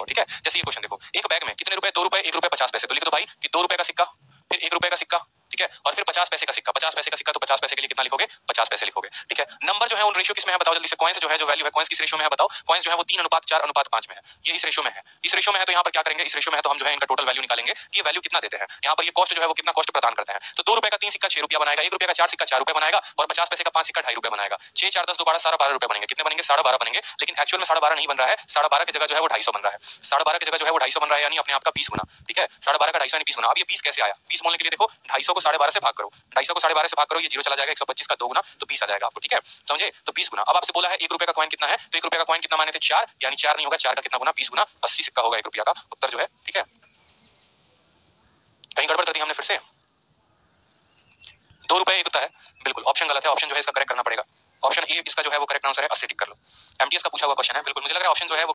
बताओ, ठीक है। जैसे ये क्वेश्चन देखो, एक बैग में कितने रुपए, 2 रुपए, 1 रुपए 50 पैसे, तो लिख दो भाई कि 2 रुपए का सिक्का, फिर 1 रुपए का सिक्का, ठीक है, और फिर 50 पैसे का सिक्का। 50 पैसे का सिक्का तो 50 पैसे के लिए कितना लिखोगे, 50 पैसे लिखोगे, ठीक है। नंबर जो है उन रेशियो किस में है बताओ जल्दी से। कॉइन्स जो है, जो वैल्यू है कॉइन्स किस रेशियो में है बताओ। कॉइन्स जो है वो 3:4:5 में है, ये इस रेशियो में है। इस रेशियो में है तो यहाँ पर क्या करेंगे, इस रेशियो में है तो हम जो है इनका टोटल वैल्यू निकालेंगे कि ये वैल्यू कितना देते हैं। यहाँ पर ये कॉस्ट जो है वो कितना कॉस्ट प्रदान करते हैं। तो 2 रुपए का 3 सिक्का 6 रुपया बनाएगा, 1 रुपए का 4 सिक्का 4 रुपए बनाएगा, और 50 पैसे का 5 सिक्का 2.5 रुपए बनाएगा। 6 4 10 12 12 रुपए बनेंगे। कितने बनेंगे, 12.5 बनेंगे। लेकिन एक्चुअल में 12.5 नहीं बन रहा है, 12.5 की जगह जो है वो 250 बन रहा है। 12.5 की जगह जो है वो 250 बन रहा है, यानी अपने आप का 20 गुना, ठीक है। 12.5 का 250 यानी 20 गुना। अब ये 20 कैसे आया, 20 बोलने के लिए देखो 250 को 12.5 से भाग करो, 250 को 12.5 से भाग करो, ये 0 चला जाएगा, 125 का 2 गुना तो 20 आ जाएगा आपको, ठीक है, समझे। तो 20 गुना। अब आपसे बोला है 1 रुपए का कॉइन कितना है, तो 1 रुपए का कॉइन कितना माने थे 4, यानी 4 नहीं होगा, 4 का कितना गुना, 20 गुना 80 सिक्का होगा 1 रुपया का, उत्तर जो है, ठीक है। कहीं गड़बड़ कर दी हमने फिर से। 2 रुपए 1 होता है, बिल्कुल ऑप्शन गलत है, ऑप्शन जो है इसका करेक्ट करना पड़ेगा। ऑप्शन ए इसका जो है वो करेक्ट आंसर है, 80 टिक कर लो। एमटीएस का पूछा हुआ क्वेश्चन है, बिल्कुल मुझे लग रहा है ऑप्शन जो है वो